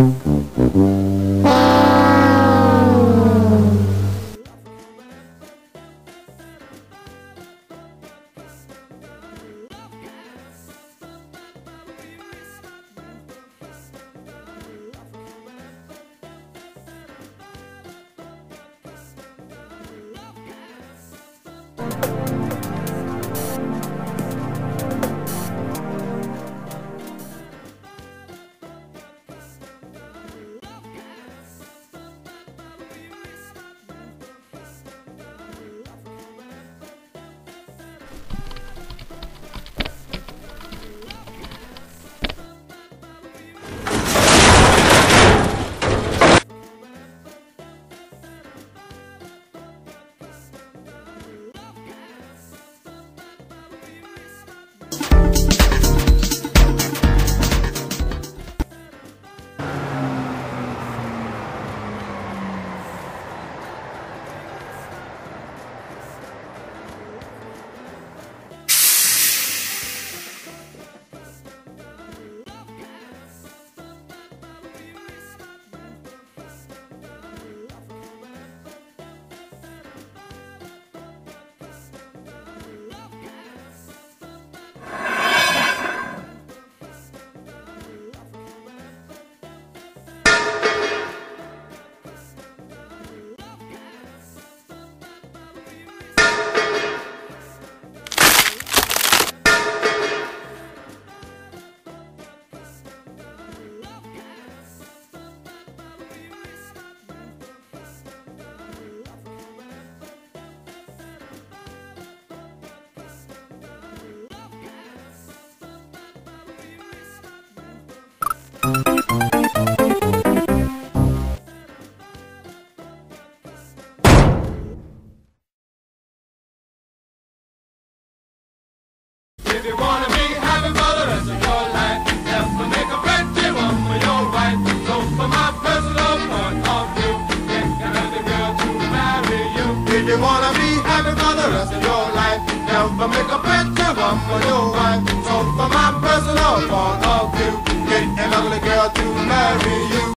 If you wanna be happy for the rest of your life, never make a pretty one for your wife. So from my personal point of view, get another girl to marry you. If you wanna be happy for the rest of your life, never make a pretty one for your wife. So from my personal point of view, get an ugly girl to marry you.